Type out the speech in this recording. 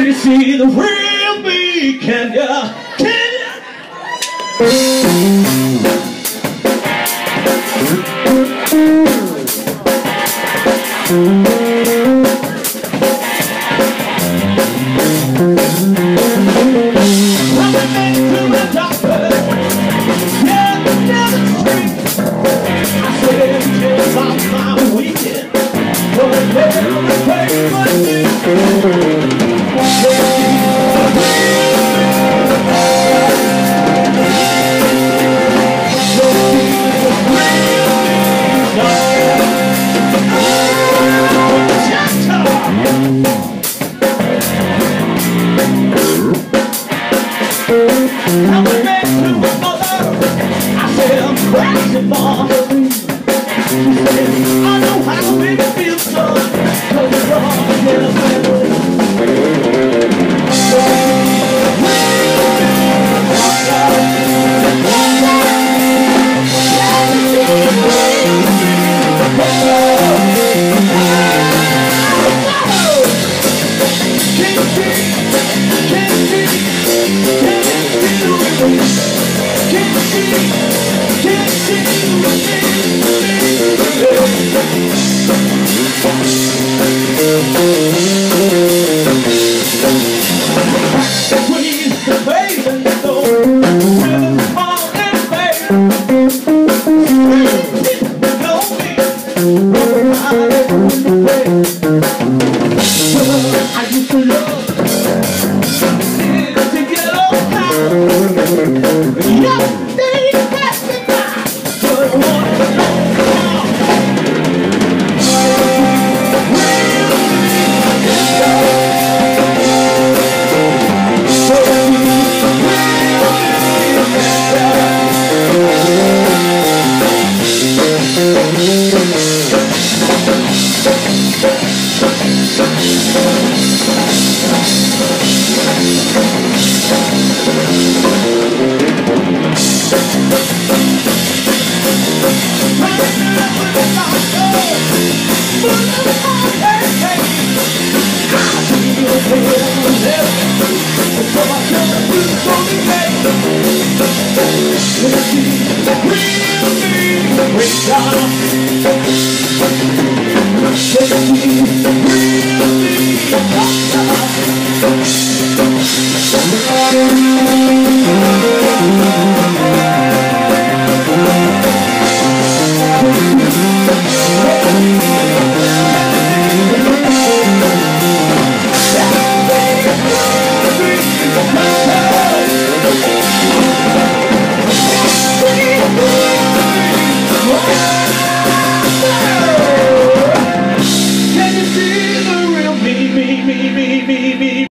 you see the real me? Can ya? Can ya? I went back to the doctor, yeah, down the street. I said, take off my weekend, but never pay my dues. I went back to my mother. I said, I'm crazy, Mom. She said, I know how to make it feel, son, 'cause it's wrong in a family. I used to love to get old now. Yesterday passed me by, but I want to know now. Real me,